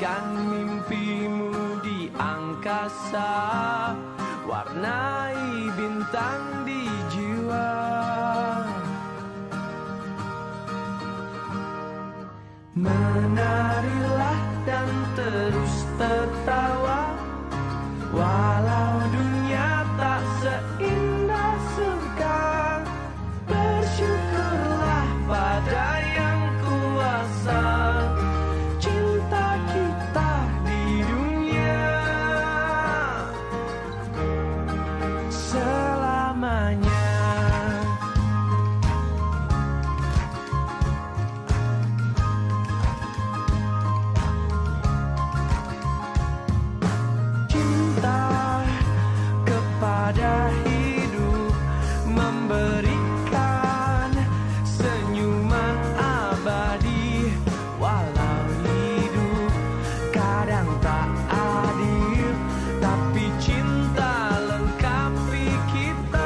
Bebaskan mimpimu di angkasa, warnai bintang di jiwa. Menarilah dan terus tertawa, walau dunia tak seindah surga. Bersyukurlah pada yang kuasa, cinta kita di dunia selamanya. Pada hidup memberikan senyuman abadi, walau hidup kadang tak adil, tapi cinta lengkapi kita.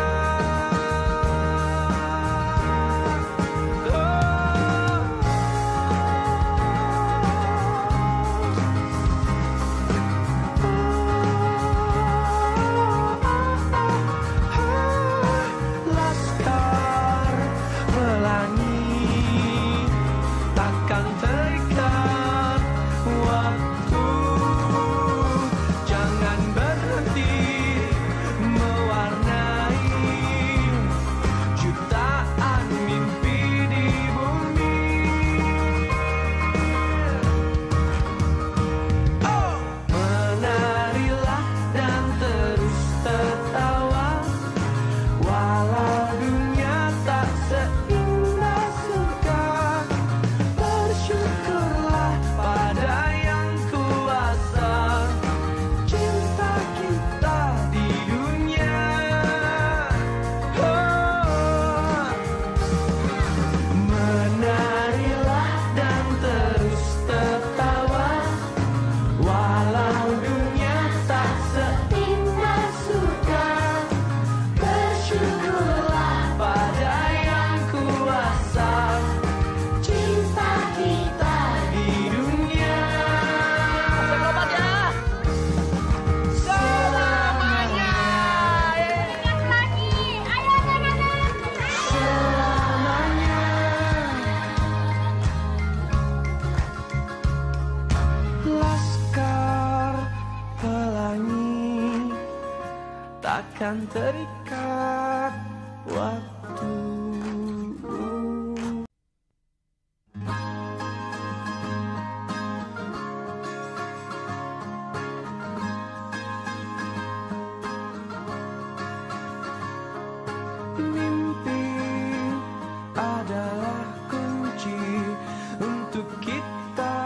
Takkan terikat waktu, jangan berhenti mewarnai jutaan mimpi di bumi. Oh, menarilah dan terus tertawa, walau dunia tak seindah surga. Bersyukurlah pada yang kuasa, cinta kita di dunia. Oh, menarilah dan terus tertawa, walau dunia tak seindah surga. Bersyukurlah pada yang kuasa, cinta kita di dunia selamanya. Ingat lagi, ayo anak-anak. Selamanya. Laskar pelangi takkan terikat waktu. Mimpi adalah kunci untuk kita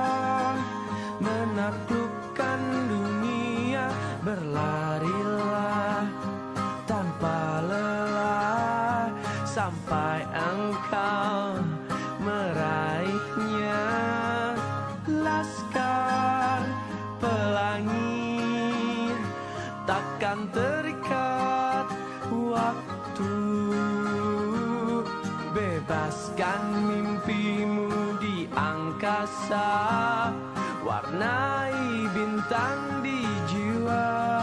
menaklukkan dunia. Berlarilah tanpa lelah sampai engkau meraihnya. Laskar pelangi takkan terikat waktu. Bebaskan mimpimu di angkasa, warnai bintang di jiwa.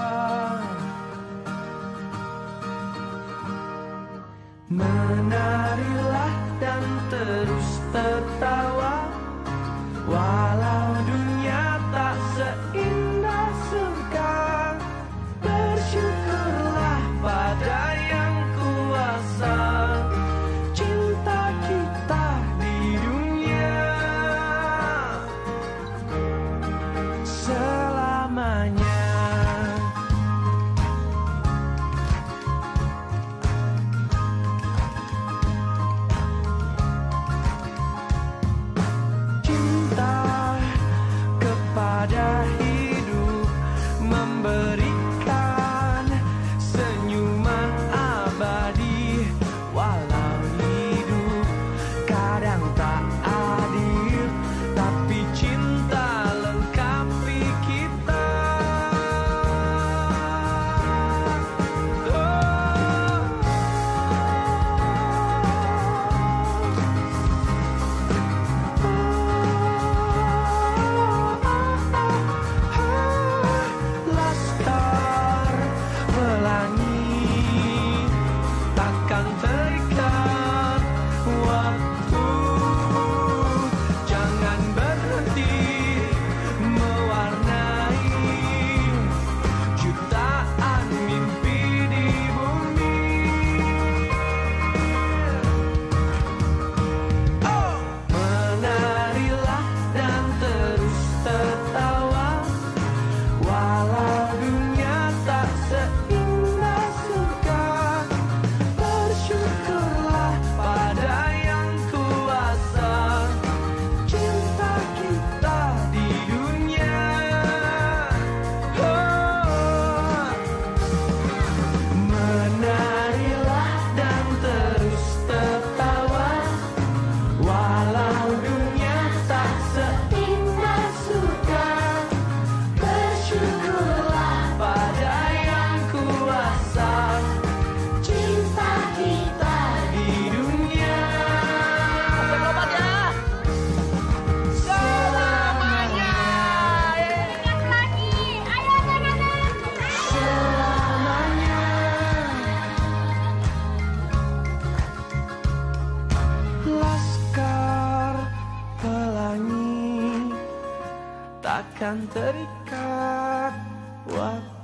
Menarilah dan terus tertawa, walau dunia tak seindah surga. Bersyukurlah pada yang kuasa, cinta kita di dunia selamanya. Cinta kepada hidup memberikan senyuman abadi, walau hidup kadang tak adil, tapi cinta lengkapi kita. Oh, kan terikat waktu.